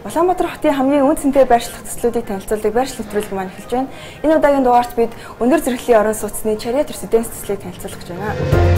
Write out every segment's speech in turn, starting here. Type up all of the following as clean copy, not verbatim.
Улаанбаатар хотын хамгийн үнцэнтэй байршлах төслүүдийг танилцуулдаг байршлах нэвтрүүлэг маань эхэлж байна. Энэ удаагийн дугаарт бид өндөр зэрэглэлийн орон сууцны Chariot Residence төслийг танилцуулах гэж байна.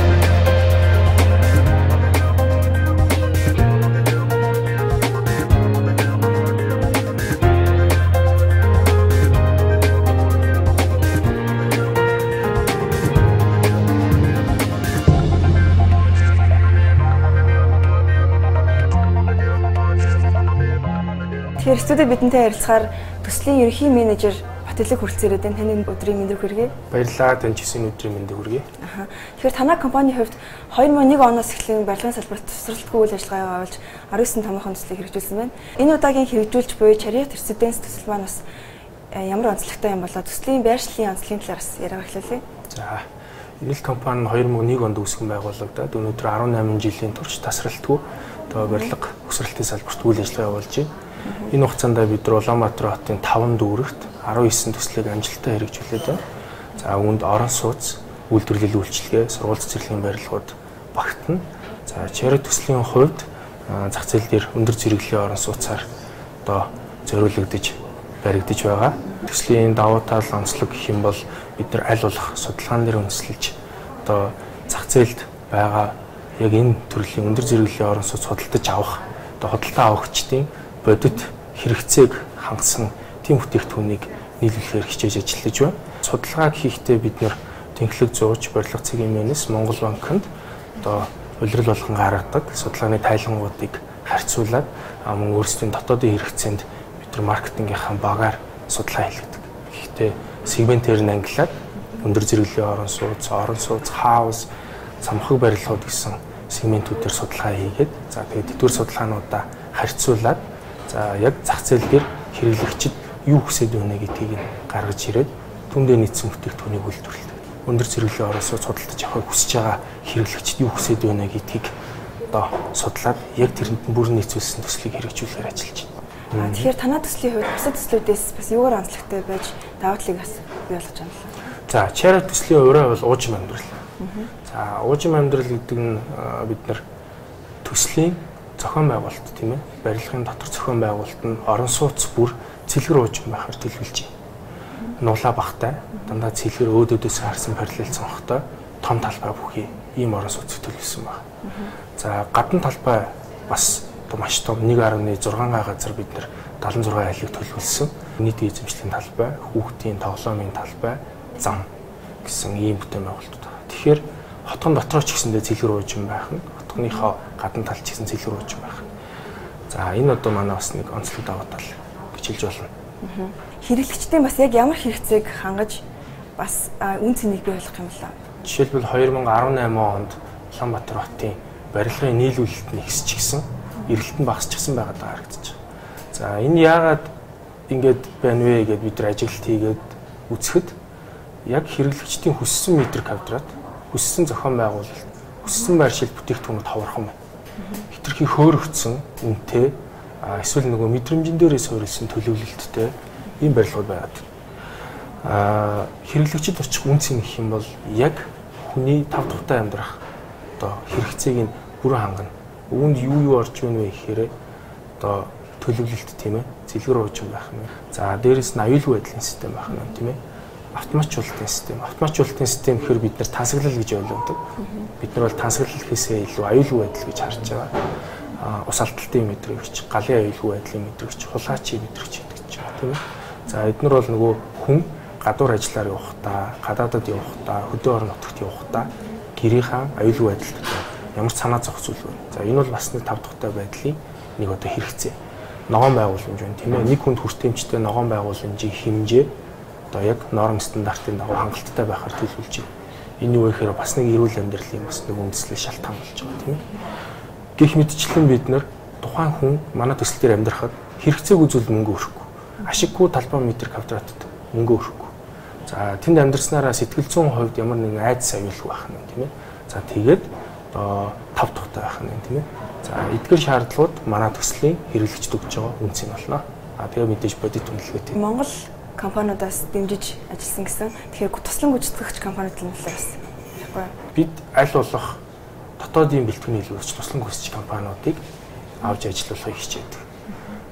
Тэгэхээр студид бидэнтэй харилцахаар төслийн ерөнхий менежер Батэлэг хүрэлцээрээд таны өдрийн мэндийг хүргэе. Баярлалаа, тань ч гэсэн өдрийн мэндийг хүргэе. Тэгэхээр танай компанийн хувьд 2001 оноос эхлэн барилгын салбарт тусралтгүй үйл ажиллагаа явуулж 19 томоохон төслийг хэрэгжүүлсэн байна. Энэ удаагийн хэрэгжүүлж буй Chariot Residence төсөл маань бас ямар онцлогтой юм болоо төслийн байршлын онцлогийн талаар бас яриа эхлүүлье. За, Энэл компани 2001 онд үүсгэн байгуулагдаад өнөөдөр 18 жилийн турш тасралтгүй барилга өсрэлтийн салбарт үйл ажиллагаа явуулж байна. Энэ хугацаанд бид нар Улаанбаатар хотын 5 дүүрэгт 19 төслийг амжилттай хэрэгжүүлээд байна. За үүнд орон сууц, үйлдвэрлэлийн үйлчилгээ, сургууль цэцэрлэгийн барилгууд багтана. За Chariot төслийн хувьд зах зээл дээр өндөр зэрэглэлийн орон сууцаар зориулагдж баригдаж байгаа. Төслийн давуу тал онцлог гэх юм бол бид нар аль болох судалгаан дээр үндэслэж зах зээлд байгаа яг энэ төрлийн өндөр зэрэглэлийн орон сууц худалдаж авах, худалдаа авагчдын бодит хэрэгцээг хангасан тийм бүтээгдэхүүнийг нийлүүлэхээр хичээж ажиллаж байна. Судалгааг хийхдээ бид нэр тэнхлэг зууч, барилга цэгийн мэнэс Монгол банкнд улирал болгон гаргадаг судалгааны тайлангуудыг харьцуулаад мөн өөрсдийн дотоодын хэрэгцээнд бид нар маркетингийнхаа багаар судалгаа хийлгэдэг. Гэхдээ сегментээр нь ангилаад өндөр зэрэглэлийн орон сууц, хаус, самхаг барилгууд гэсэн сегментүүдээр судалгаа хийгээд тэгээд тэдгээр судалгаануудаа харьцуулаад яг зах зээл дээр хэрэглэгчид юу хүсэж байна гэдгийг гаргаж ирээд түндээ нийцсэн бүтээгдэхүүнийг үйлдвэрлэдэг. Өндөр зэрэглэлийн орон сууц худалдаж авахыг хүсэж байгаа хэрэглэгчид юу хүсэж байна гэдгийг судлаад яг тэрэнд бүрэн нийцүүлсэн төслийг хэрэгжүүлэхээр ажиллаж байна. Тэгэхээр танай төслийн хувьд бусад төслүүдээс бас юугаар онцлогтой байж даваа талыг бас бий болгож байна л. За Chariot төслийн өрөө бол уужим амьдрал. За уужим амьдрал гэдэг нь бид нар төслийн зохион байгуулалт тийм ээ барилгын дотор зохион байгуулалт нь орон сууц бүр цэлгэр уужим байхаар төлөвлөж байна. Нуулаа багтай дандаа цэлгэр өөдөөдөөс харсан параллел цонхтой том талбай бүхий ийм орон сууцыг төлөвлөсөн байна. За гадна талбай бас маш том 1.6 га газар бид нэр 76 айлыг төлөвлөсөн. Нийт эзэмшлийн талбай, хүүхдийн тоглоомын талбай, зам гэсэн ийм бүтээн байгуулалт байна. Тэгэхээр хотгон дотроо ч гэсэндээ цэлгэр уужим байх нь хотгоныхоо гадна тал ч гэсэн цэлгэр уужим байх. За энэ манай бас нэг онцлог даваа тал гэж хэлж болно. Хэрэглэгчдийн бас яг ямар хэрэгцээг хангаж бас үн цэнийг бий болгох юм болоо. Жишээлбэл 2018 онд Улаанбаатар хотын барилгын нийлүүлэлт нь ихсчихсэн, эргэлт нь багасчихсан байгаад харагдаж байна. За энэ яагаад ингэж байна вэ гэдээ бид нар ажиглалт хийгээд үзэхэд яг хэрэглэгчдийн хүссэн метр квадрат, хүссэн зохион байгуулалт, хүссэн байршил бүтээгдэхүүнүүд ховорхон байна. Хитрхи хөөрөгдсөн үнэтэй эсвэл нөгөө мэдрэмжэн дээрээ суурилсан төлөвлөлттэй ийм барилгууд байгаад. Хэрэглэгчид очих үнцийн гэх юм бол яг хүний тав тухтай амьдрах хэрэгцээг нь бүрэн хангана. Үүнд юу орж ийнэ вэ гэхээр төлөвлөлт тийм ээ цэлгэр уужим байх нь. За дээрэс нь аюулгүй байдлын систем байх нь тийм ээ. Автоматжуулалтын систем. Автоматжуулалтын систем гэхээр бид нар тансаглал гэж ойлгодог. Бид нар бол тансаглал гэхээсээ илүү аюулгүй байдал гэж харж байгаа. Ус алдалтын мэдрэгч, галын аюулгүй байдлын мэдрэгч, хулгайчийн мэдрэгч гэдэг ч юм тийм ээ. За эдгээр бол нөгөө хүн гадуур ажиллаар явахдаа, гадаадад явахдаа, хөдөө орон нутагт явахдаа гэрийнхаа аюулгүй байдалд ямар санаа зовх зүйл вэ? За энэ бол бас нэг тав тухтай байдлын нэг хэрэгцээ. Ногоон байгууламж байна тийм ээ. Нэг хүнд хүртээмжтэй ногоон байгууламжийн хэмжээ яг норм стандартын дагуу хангалттай байхаар төлөвлөж байна. Энэ юу гэхээр бас нэг эрүүл амьдралын бас нэг үндэслэл шалтгаан болж байгаа тийм ээ. Гэх мэтчлэн бид нар тухайн хүн манай төсөл дээр амьдрахад хэрэгцээг үзүүл мөнгө өрөхгүй. Ашиггүй талбай метр квадратд мөнгө өрөхгүй. За тэнд амьдрснараа сэтгэл зүйн хувьд ямар нэгэн айдас аюулгүй байх нь тийм ээ. За тэгээд тав тухтай байх нь тийм ээ. За эдгээр шаардлагууд манай төслийн хэрэглэгчд өгч байгаа үнц юм болно. Тэгээ мэдээж бодит үнэлгээтэй. Монгол компаниудаас дэмжиж ажилласан гэсэн. Тэгэхээр туслан гүйцэтгэгч компаниуд нь бас яахгүй. Бид аль болох дотоодын бэлтгэний илүүрч туслан гүйцэтгэгч компаниудыг авч ажиллуулахыг хичээдэг.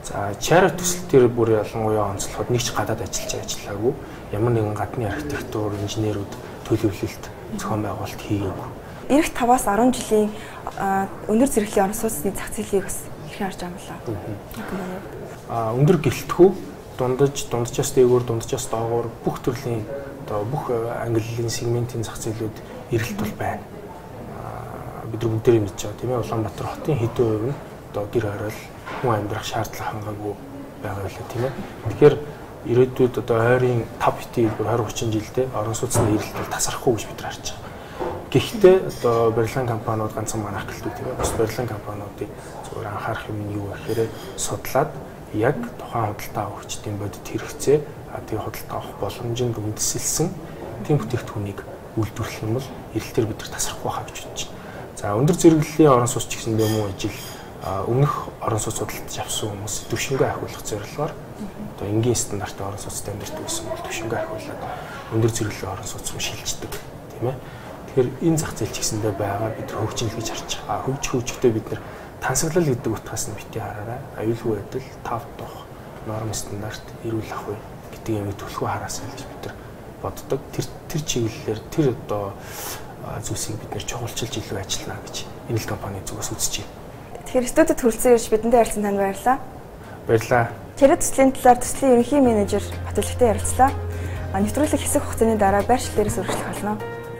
За Chariot төсөл дээр бүр ялангуяа онцлоход нэг ч гадаад ажиллаагүй. Ямар нэгэн гадны архитектур, инженерүүд төлөвлөлт, зохион байгуулалт хийгээгүй. Ирэх 5-аас 10 жилийн өндөр зэрэглэлийн орон сууцны зах зээлийг бас хэрхэн харж байгаа юм болоо? Өндөр гэлтгүү дунджаас дээгүүр, дунджаас доогуур бүх төрлийн одоо бүх ангиллын сегментийн зах зээлүүд эрэлт бол байна. Бид нар бүгдээрээ мэдж байгаа тийм ээ. Улаанбаатар хотын хэдэн хувь нь одоо гэр хороол хүн амьдрах шаардлага хангаагүй байгаа байлаа тийм ээ. Тэгэхээр ирээдүйд одоо ойрын 5 хэдийн 20-30 жилдээ орон сууцны эрэлт бол тасрахгүй гэж бид нар харж байгаа. Гэхдээ одоо барилгын компаниуд ганцхан манайх гэлтүү тийм ээ. Бас барилгын компаниудыг зөвхөн анхаарах юм нь юу гэхээр судлаад яг тухайн худалдаа авагчдын бодит хэрэгцээ тэгээ худалдаа авах боломжинд үндэслэлсэн тийм бүтээгдэхүүнийг үйлдвэрлэх юм бол эрэлтээр бид нар тасрахгүй хаа гэж бодож байна. За өндөр зэрэглэлийн орон сууц ч гэсэндээ мөн ижил өмнөх орон сууц судалж авсан хүмүүс төвшингөө ахиулах зорилгоор одоо энгийн стандартын орон сууцтай амьдардаг байсан бол төвшингөө ахиулаад өндөр зэрэглэлийн орон сууц руу шилждэг тийм ээ. Тэгэхээр энэ зах зээл ч гэсэндээ байгаа бид хөгжинэл гэж харж байгаа. Хөгжихдээ бид нар тансаглал гэдэг утгаас нь бити хараарай. Аюулгүй байдал, тав тух, норм стандарт, эрүүл ах уй гэдэг юм төлхөө хараасаа гэж бид нар боддог. Тэр чиглэлээр тэр одоо зүйлсийг бид нэр чухалчилж илүү ажиллана гэж энэ л компани зүгээс үзэж байна. Тэгэхээр студид хүрэлцэн ирж бидэнтэй харилцсан танд баярлалаа. Баярлалаа. Chariot төслийн талаар төслийн ерөнхий менежер Батүлэгтэй ярилцлаа. Нэвтрүүлэг хэсэг хугацааны дараа байршил дээрээс үргэлжлэх болно.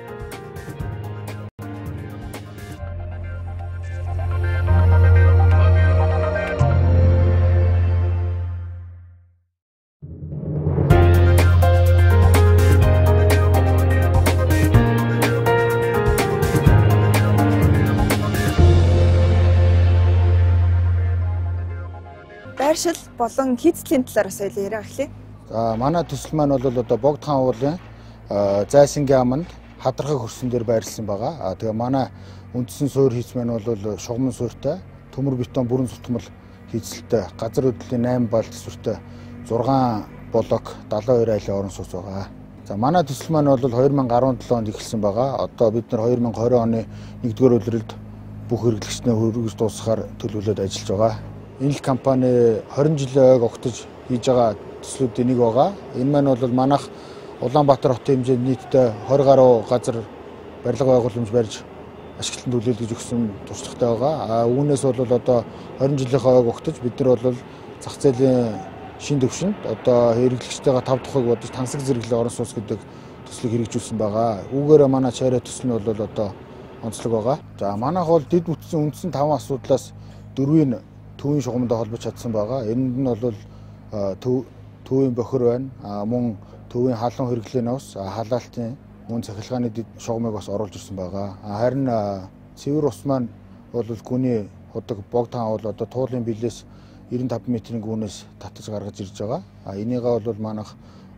Байршил болон хийцлийн талаар соёлоо яриа эхлэе. За манай төсөл маань бол одоо Богд хаан уулын Зайсангийн аманд хадрахыг хөрсөн дээр байрлсан байгаа. Тэгээ манай үндсэн суурь хийц маань бол шугамн суурьтай, төмөр бетон бүрэн сутгамал хийцэлтэй, газар хөдлөлийн 8 балт суурьтай 6 блок 72 айлын орон сууц байгаа. За манай төсөл маань бол 2017 онд эхэлсэн байгаа. Одоо бид нар 2020 оны 1-р улиралд бүх хэрэглэгчнээ хүргэж дуусгахаар төлөвлөд ажиллаж байгаа. Энэ л компани 20 жилийн ойг огтж хийж байгаа төслүүдийн нэг байгаа. Энэ маань бол манайх Улаанбаатар хотын хэмжээнд нийтдээ 20 гаруй газар барилга байгууламж барьж ашиглалтанд хүлээлгэж өгсөн туршлагатай байгаа. Үүнээс бол одоо 20 жилийн ойг огтж бид нар бол зах зээлийн шин төвшөнд одоо хэрэглэгчтэйгээ тав тухайг бодож тансаг зэрэглэлийн орон сууц гэдэг төслийг хэрэгжүүлсэн байгаа. Үүгээр манай Chariot төсөл нь бол одоо онцлог байгаа. За манайх бол дэд бүтцийн үндсэн 5 асуудлаас 4-ийг төвийн шугамдаа холбож чадсан байгаа. Энд нь бол төвийн бохир байна. Мөн төвийн халуун хэрэглээний ус, халаалтын мөн цахилгааны шугамыг бас оруулж ирсэн байгаа. Харин цэвэр ус маань бол гүний худаг Богд хаан бол одоо туулын билээс 95 метрийн гүнээс татаж гаргаж ирж байгаа. Энийгээ бол манайх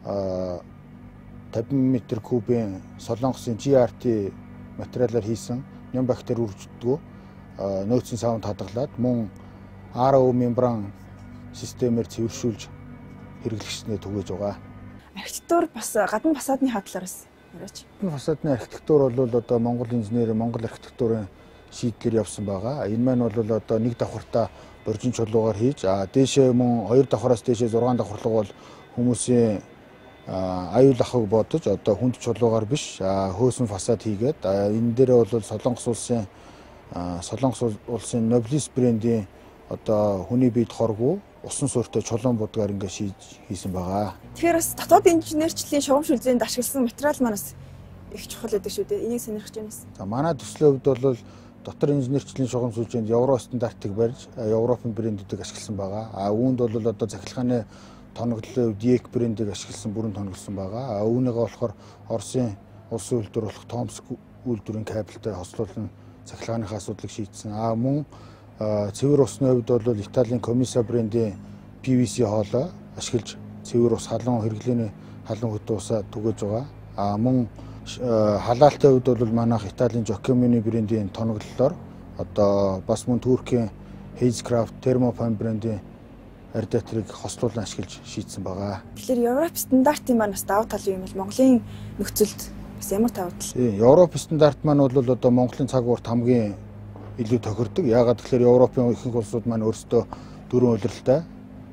50 м3-ийн солонгосын GRT материалаар хийсэн ням бактери үржигддэг нөөцийн савнд хадгалаад мөн RO мембран системээр цэвэршүүлж хэрэглэгчнээ түгээж байгаа. Архитектур бас гадна фасадны хадлаараас яриач. Фасадны архитектур бол одоо Монгол инженер, Монгол архитектурын шийдлэр явсан байгаа. Энэ маань бол одоо нэг давхартаа боржин чулуугаар хийж, дээшээ мөн 2 давхараас дээшээ 6 давхарлага бол хүмүүсийн аюул ахыг бодож одоо хүнд чулуугаар биш хөөсөн фасад хийгээд энэ дээрээ бол Солонгос улсын Nobilis брендийн одоо хүний биед хоргүй усан суурьтай чулуун будгаар ингээд хийсэн байгаа. Тэгэхээр бас дотоод инженерчлийн шугам шүлзээнд ашигласан материал манаас их чухал гэдэг шүү дээ. Энийг сонирхож байна. За манай төслийн хувьд бол дотор инженерчлийн шугам шүлзээнд евро стандартыг барьж Европын брэндүүдийг ашигласан байгаа. Үүнд бол одоо захилгааны тоноглолын DEC брендийг ашигласан бүрэн тоноглосон байгаа. Үүнийгээ болохоор Оросын улсын үйлдвэр болох Томск үйлдвэрийн кабелтэй хослуулан захилгааныхаа асуудлыг шийдсэн. Мөн цэвэр усны хувьд бол Италийн Комисса брендийн PVC хоолой ашиглаж цэвэр ус халуун хэрэглээний халуун хөтөө усаа түгээж байгаа. Мөн халаалтын хувьд бол манайх Италийн Giacomo брендийн тоноглолоор одоо бас мөн Туркийн Hazecraft Thermofan брендийн радиаторыг хослуулан ашиглаж шийдсэн байгаа. Тэгэхээр Европ стандартын маань бас давуу тал юм бол Монголын нөхцөлд бас ямар давуу тал? Европ стандарт маань бол одоо Монголын цаг уурт хамгийн илүү тохирдог. Яагаад гэхээр Европын ихэнх улсууд маань өөрсдөө дөрвөн улиралтай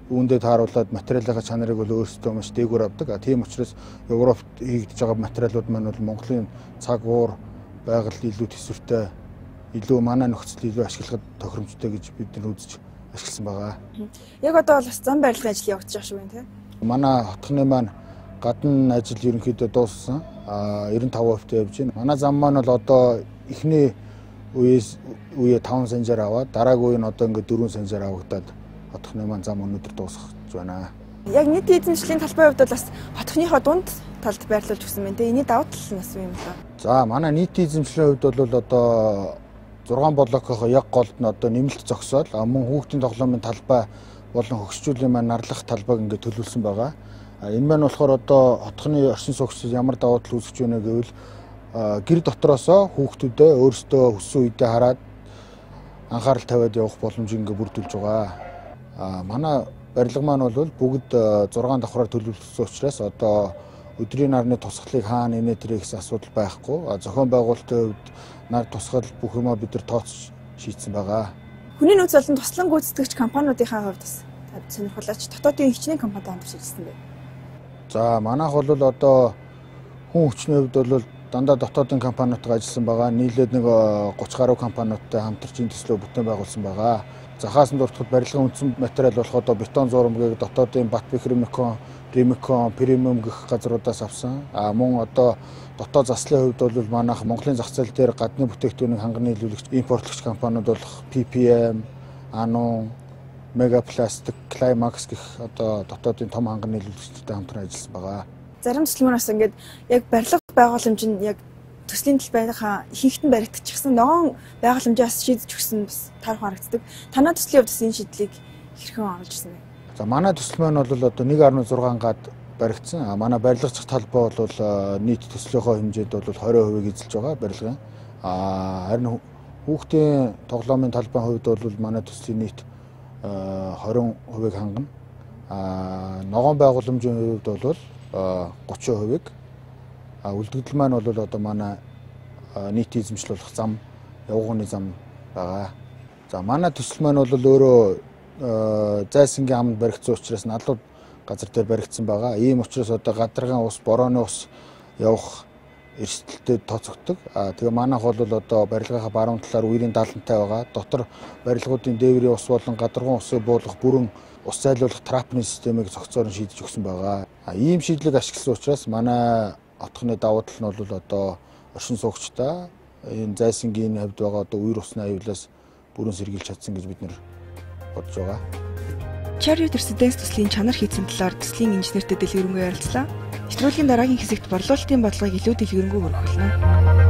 үүндээ тааруулаад материалын чанарыг бол өөрсдөө маш дээгүүр авдаг. Тийм учраас Европт хийгдэж байгаа материалууд маань бол Монголын цаг уур байгаль илүү төсвөртэй, илүү манай нөхцөл илүү ашиглахад тохиромжтой гэж бид нар үзэж ашигласан байгаа. Яг одоо бол бас зам барилгын ажил явагдаж байгаа шүү байна тийм. Манай хотхны маань гадна ажил ерөнхийдөө дууссан. 95% явж байна. Манай зам маань бол одоо эхний үе 5 санжаар аваад дараагийн үе нь одоо ингээд 4 санжаар авагдаад хотхны маань зам өнөөдөр дуусгаж байна. Яг нийт эзэмшлийн талбайн хувьд бол бас хотхныхоо дунд талд байрлуулж өгсөн байна тийм. Эний давуу тал нь бас юу юм бэ? За манай нийт эзэмшлийн хувьд бол одоо 6 блокийнхоо яг голд нь одоо нэмэлт зогсоол мөн хүүхдийн тоглоомын талбай болон хөгшчүүлийн маань нарлах талбайг ингээд төлөвлөсөн байгаа. Энэ маань болохоор одоо хотхны орчин суугчид ямар давуу тал үүсгэж байна гэвэл гэр дотроосоо хүүхдүүдээ өөрсдөө хүссэн үедээ хараад анхаарал тавиад явах боломж ингээ бүрдүүлж байгаа. Манай барилга маань бол бүгд 6 давхраар төлөвлөсөн учраас одоо өдрийн нарны тусгалыг хаана инээ тэрэ гэсэн асуудал байхгүй. Зохион байгуулалтын хувьд нар тусгал бүх юмаа бид нар тооцож шийдсэн байгаа. Хүний нөөц болон туслан гүйцэтгэгч компаниудынхаа хувьд бас сонирхолтой дотоодын хичнээн компанитай хамт ажилласан байна. За манайх бол одоо хүн хүчний хувьд бол дандаа дотоодын компаниудтай ажилласан байгаа. Нийлээд нэг 30 гаруй компаниудтай хамтарч энэ төслөө бүтээн байгуулсан байгаа. Захаас нь дуртахад барилгын үндсэн материал болох одоо бетон зурмгийг дотоодын Батбекремикон, Ремикон, Премиум гэх газруудаас авсан. Мөн одоо дотоод заслын хувьд бол манайх Монголын зах зээл дээр гадны бүтээгдэхүүнийг ханганы нийлүүлэгч, импортлогч компаниуд болох PPM, Anun, Megaplast, Climax гэх одоо дотоодын том ханганы нийлүүлэгчтэй хамтран ажилласан байгаа. Зарим төслмөөс ингээд яг барилга байгууламжинд яг төслийн талбайнхаа ихэнхтэн баригдчихсан ногоон байгууламжаас шийдэж өгсөн бас таарах харагддаг. Танай төслийн хувьд энэ шийдлийг хэрхэн оруулж ирсэн бэ? За манай төсөл маань бол одоо 1.6 гад баригдсан. Манай барилгач талбай бол нийт төслийнхөө хэмжээд бол 20% эзэлж байгаа барилгын. Харин хүүхдийн тоглоомын талбайн хувьд бол манай төслийн нийт 20% хангана. Ногоон байгууламжийн хувьд бол 30%. Үлдэгдэл маань бол одоо манай нийт эзэмшил болох зам, явгууны зам байгаа. За манай төсөл маань бол өөрөө зайсангийн аманд баригдсан учраас надлууд газар дээр баригдсан байгаа. Ийм учраас одоо гадаргын ус, борооны ус явах эрсдэлтэй тооцогддог. Тэгээ манайх бол одоо барилгынхаа баруун талаар үерийн даалантай байгаа. Дотор барилгуудын дээврийн ус болон гадаргын усыг буулгах бүрэн ус зайлуулах трапны системийг зохицоор шийдэж өгсөн байгаа. Ийм шийдлийг ашигласан учраас манай отхны давуу тал нь бол одоо оршин суугчдаа энэ зайсангийн хувьд байгаа одоо үер усны аюулаас бүрэн сэргийлж чадсан гэж бид нар бодож байгаа. Chariot Residence төслийн чанар хийцэн талаар төслийн инженертэй дэлгэрэнгүй ярилцлаа. Нэвтрүүлгийн дараагийн хэсэгт борлуулалтын бодлогыг илүү дэлгэрэнгүй хөрвүүлнэ.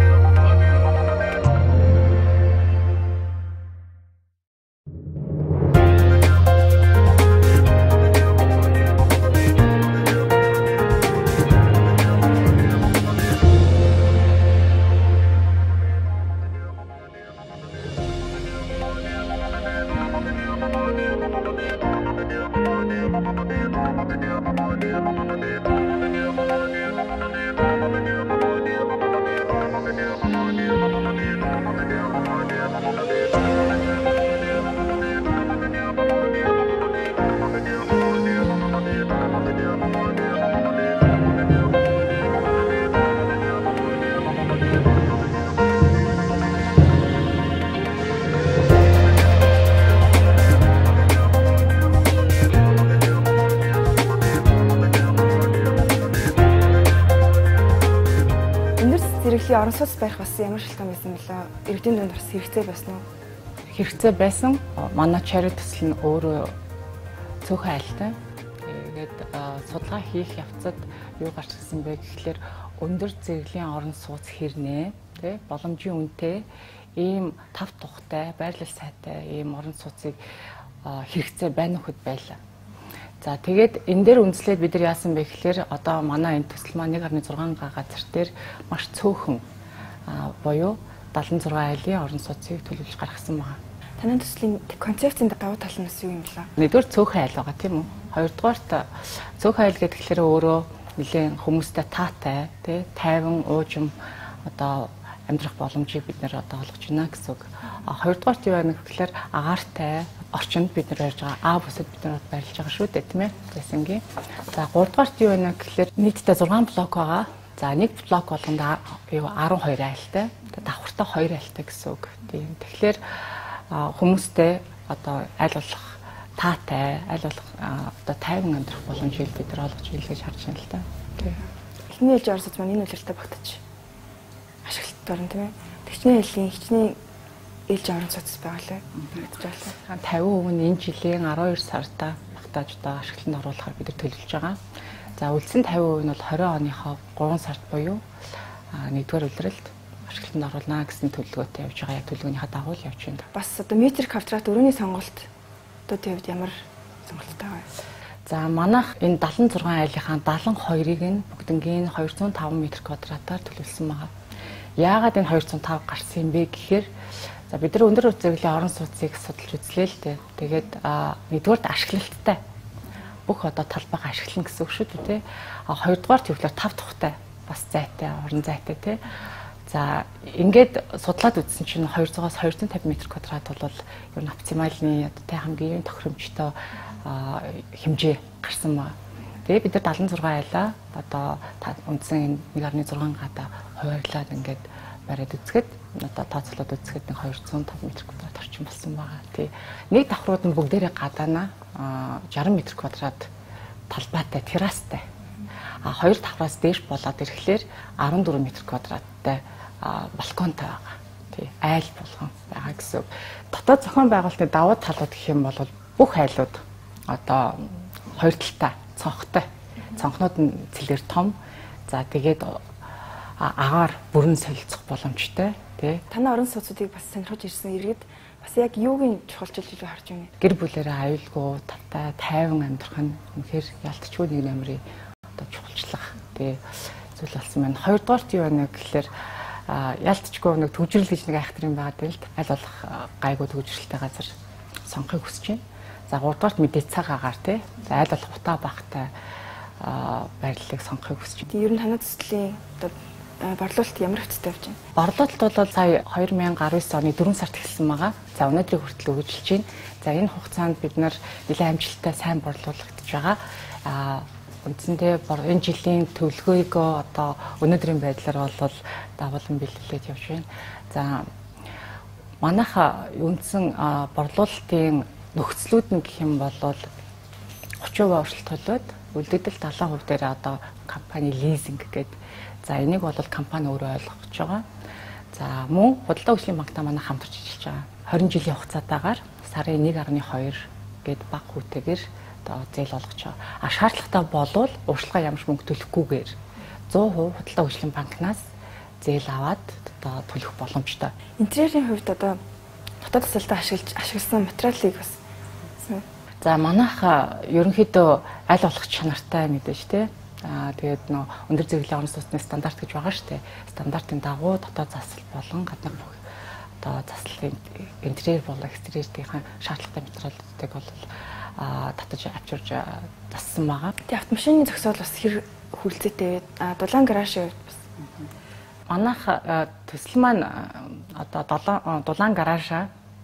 Орон сууц барих бас ямар шалтгаан байсан бэлээ? Иргэдийн дунд бас хэрэгцээ байсан уу? Хэрэгцээ байсан. Манай Chariot төсөл нь өөрөө цөөхөн айлтай. Тэгээд судалгаа хийх явцад юу гарч ирсэн бэ гэхлээр өндөр зэрэглэлийн орон сууц хэрнээ, тий, боломжийн үнэтэй, ийм тав тухтай, байрлал сайтай ийм орон сууцыг хэрэгцээ байна уу гэд байлаа. За тэгээд энэ дээр үндэслээд бид нар яасан бэ гэхээр одоо манай энэ төсөл маань 1.6 газар дээр маш цөөхөн буюу 76 айлын орон сууцыг төлөвлөж гаргасан байна. Танай төслийн концепцийн давуу тал нь юу юм бэ? Нэгдүгээр цөөхөн айл байгаа тийм үү? Хоёрдугаарт цөөхөн айл гэхээр өөрөө нэлээд хүмүүстэй таатай, тий, тайван уужим одоо амьдрах боломжийг бид нэр одоо олгож байна гэсэн үг. Хоёрдугаарт юу байна гэхээр агаартай, орчинд бид нар ярьж байгаа А бүсэд бид нар байрлаж байгаа шүү дээ тийм ээ. Зайсангийн. За 3 дугаарт юу вэ гэхээр нийтдээ 6 блок байгаа. За нэг блок болгонд 12 айлтай. Давхартай 2 айлтай гэсэн үг. Тийм. Тэгэхээр хүмүүстэй одоо аль болох таатай, аль болох одоо тайван амьдрах боломжийг бид нар олгож илгээж харж байна л да. Тийм. Эхний ээлж орсоц маань энэ үйлрэлтэй багтаж ашиглалт орно тийм ээ. Тэгчний хэллийн хичнээн ээлж орон цоц байгалаа. Багтаж байна. 50% нь энэ жилийн 12 сарда багтааж одоо ашиглалтанд оруулахаар бид нар төлөвлөж байгаа. За үлдсэн 50% нь бол 20 оныхоо 3 сард буюу 1-р улиралд ашиглалтанд оруулнаа гэсэн төлөвлөгөөтэй явж байгаа. Яг төлөвлөгөөнийхөө дагуу л явж байна. Бас одоо метр квадрат өрөөний сонголт одоо тийм үед ямар сонголттой вэ? За манайх энэ 76 айлынхаа 72-ыг нь бүгднгийн 205 м квадратаар төлөвлөсөн байгаа. Яагаад энэ 205 гарсан юм бэ гэхээр за бид нар өндөр үзэглийн орон сууцыг судалж үзлээ л дээ. Тэгээд 1-р ашиглалттай бүх одоо талбайг ашиглана гэсэн үг шүү дээ тий. 2-дугаар төвлөр 5 тухтай бас зайтай, орон зайтай тий. За ингээд судлаад үзсэн чинь 200-аас 250 м квадрат бол ер нь оптимальны одоо тий хамгийн тохиромжтой хэмжээ гарсан ба. Тэгээ бид нар 76 айлаа одоо үндсэн 1.6 гадаа хуваарлаад ингээд бариад үзэхэд одоо тооцоолоод үзэхэд 205 м квадрат орчим болсон байгаа. Тий. Нэг давхрууд нь бүгдээрээ гадаана 60 м квадрат талбайтай террастай. Хоёр давхраас дээш болоод ирэхлээр 14 м квадраттай балконтай байгаа. Тий. Айл болгон байгаа гэсэн. Дотоод зохион байгуулалтын давуу талууд гэх юм бол бүх айлууд одоо хоёр талтай, цонхтой. Цонхнууд нь цэлээр том. За тэгээд агаар бүрэн солилцох боломжтой тий. Танай орон сууцуудыг бас сонирхож ирсэн иргэд бас яг юугийн чухалчилж харж байна. Гэр бүлээрээ аюулгүй, тавтай, тайван амьдрах нь үнэхээр ялтчгүй нэг намрын одоо чухалчлах тий зүйл болсон байна. Хоёрдугаарт юу байна гэхээр ялтчгүй нэг төвжирэл гэж нэг айхтар юм байгаа дээ л аль болох гайгүй төвжирэлтэй газар сонгохыг хүсэж байна. За 3-дугаарт мэдээ цаг агаар тий. За аль болох утаа багтай байрлалыг сонгохыг хүсэж байна. Ер нь танай төслийн одоо борлуулалт ямар хөвцтэй явж байна? Борлуулалт бол сая 2019 оны 4 сард эхэлсэн байгаа. За өнөөдрийг хүртэл үргэлжилж байна. За энэ хугацаанд бид нар нэлээд амжилттай сайн борлуулагдж байгаа. Үндсэндээ энэ жилийн төлөвлөгөөг одоо өнөөдрийн байдлаар бол дагуулan бэлтгэлээд явж байна. За манайх үндсэн борлуулалтын нөхцлүүд нь гэх юм бол 30% өршөлтөлөөд үлдэгдэл 70% дээр одоо компани лизинг гэдэг. За энийг бол компани өөрөө ойлгож байгаа. За мөн худалдаа хөгжлийн банктай манай хамтарч ажиллаж байгаа. 20 жилийн хугацаатаагаар сарын 1.2 гээд бага хүүтэйгээр одоо зээл олгож байгаа. Шаардлагатай болвол урьдчилгаа ямарч мөнгө төлөхгүйгээр 100% худалдаа хөгжлийн банкнаас зээл аваад одоо төлөх боломжтой. Интерьерийн хувьд одоо дотоод тасалдаа ашигласан материалыг бас за манайх ерөнхийдөө аль болох чанартай мэдээж тий. Тэгээд нөө өндөр зэрэглэлийн орон сууцны стандарт гэж байгаа шүү дээ. Стандартын дагуу дотоод засал болон гадна бүх одоо заслын интерьер болон экстерьерийн шаардлагатай материалуудыг бол татаж авчирж зассан байгаа. Тэгээд автомашины зохицол бас хэр хүлцээтэй вэ? Дулаан гаражийн хувьд бас манайх төсөл маань одоо дулаан гаражаа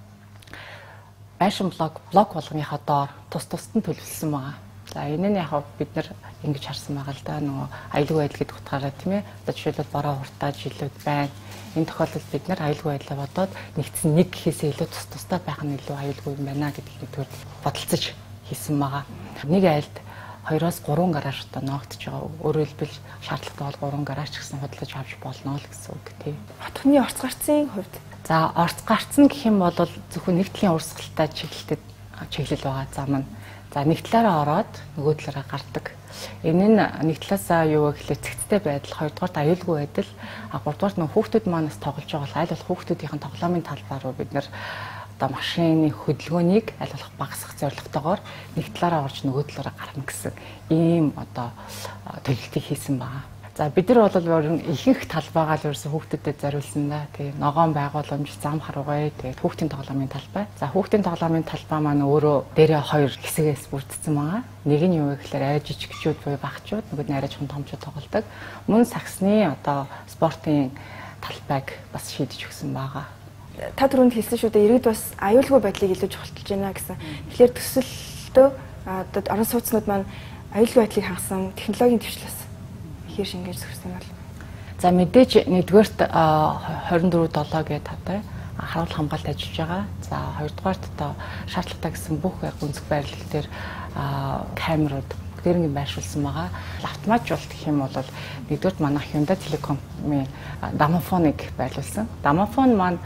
байшин блок болгоныхоо доор тус-тусад нь төлөвлөсөн байгаа. За энэ нь яг бид нар ингэж харсан байгаа л да нөгөө аюулгүй байдал гэдэг утгаараа тийм ээ. Одоо жишээлбэл бороо хуртаа жилүүд байна. Энэ тохиолдолд бид нар аюулгүй байдлаа бодоод нэгдсэн нэг гэхээсээ илүү тус-тусдаа байх нь илүү аюулгүй юм байна гэдгийг төр бодолцож хийсэн байгаа. Нэг айлд 2-оос 3 гараж одоо ноогдож байгаа. Өөрөөр хэлбэл шаардлагатай бол 3 гараж гэсэн худалдаж авч болно л гэсэн үг тийм. Хотхны орц гарцын хувьд за орц гарцсан гэх юм бол зөвхөн нэг талын урсгалтай чиглэл байгаа зам нь. За нэг талаараа ороод нөгөө талаараа гардаг. Энэ нь нэг талаасаа юу вэ гэхлээр цэгцтэй байдал, хоёрдугаарт аюулгүй байдал, гуравдугаарт нөгөө хүүхдүүд манаас тоглож байгаа бол аль болох хүүхдүүдийн тоглоомын талбай руу бид нар одоо машины хөдөлгөөнийг аль болох багасгах зорилготойгоор нэг талаараа орж нөгөө талаараа гарна гэсэн ийм одоо төлөвлөлтийг хийсэн байна. За бид нар бол ихэнх талбайгаа л ерөөсөн хүүхдүүдэд зориулсан да. Тэгээ ногоон байгууламж, зам харгуй, тэгээ хүүхдийн тоглоомын талбай. За хүүхдийн тоглоомын талбай маань өөрөө дээрээ 2 хэсгээс бүрдсэн байгаа. Нэг нь юу вэ гэхээр арай жижигчүүд буюу багчууд, нөгөө нь арай чухал томчууд тоглодог. Мөн саксны одоо спортын талбайг бас шийдэж өгсөн байгаа. та түрүүнд хэлсэн шүү дээ, иргэд бас аюулгүй байдлыг илүү чухалчилж байна гэсэн. Тэгэхээр төсөлтөө одоо орон сууцнууд маань аюулгүй байдлыг хангасан технологийн төвчлөөс ихээр шингээж зөвшөөрсөн бол. За мэдээж нэгдүгээрт 24/7 гэдэг тавтай харуулах хамгаалалт ажиллаж байгаа. За хоёрдугаарт одоо шаардлагатай гэсэн бүх гүнзгий байрлал дээр камерууд гэрэнгийн байршуулсан байгаа. Автоматжуулалт гэх юм бол нэгдүгээрт манайх Hyundai Telecom-ийн домофоныг байрлуулсан. Домофон маань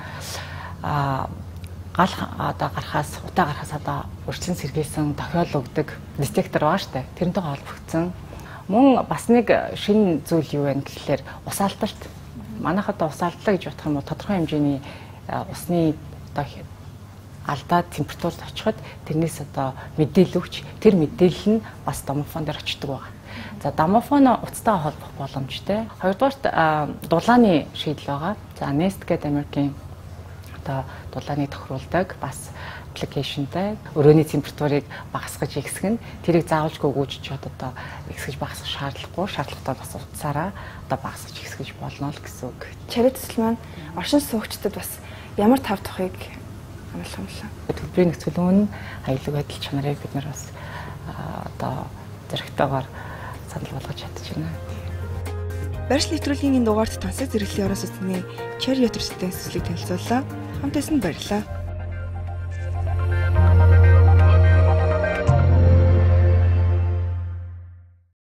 гал одоо гарахаас утаа гарахаас одоо урьдчилан сэргийлсэн тохиол өгдөг детектор байгаа штэ. Тэрнтэй холбогдсон. Мөн бас нэг шинэ зүйл юу вэ гэхлээр ус алдалт. Манайх одоо ус алдлаа гэж бодох юм бол тодорхой хэмжээний усны одоо алдаа температурт очиход тэрнээс одоо мэдээлэл өгч тэр мэдээлэл нь бас домофон дээр очдог байгаа. За домофон уцтайгаа холбох боломжтой. Хоёрдугаарт дулааны шийдэл байгаа. За Nest гэдэг Америкийн одоо дулааны тохируулдаг бас аппликейшнтай өрөөний температурыг багасгаж ихсгэн тэрийг заавалжгүй өгөөжчихэд одоо ихсгэж багасгах шаардлагагүй шаардлагатай бас утсаараа одоо багасгаж ихсгэж болно л гэсэн үг. Чарэ төсөл маань оршин суугчдад бас ямар тав тухыг амлах юм бэ? Төлбөрийн нөхцөлөн аюулгүй байдал чанарыг бид нар бас одоо зэрэгтэйгээр санал болгож чадж байна. Байршил нэвтрүүлгийн энэ дугаард тансаг зэрэглэлийн орон сууцны Cherry Yacht төслийн төслийг танилцууллаа. Хамт байсан баярлалаа.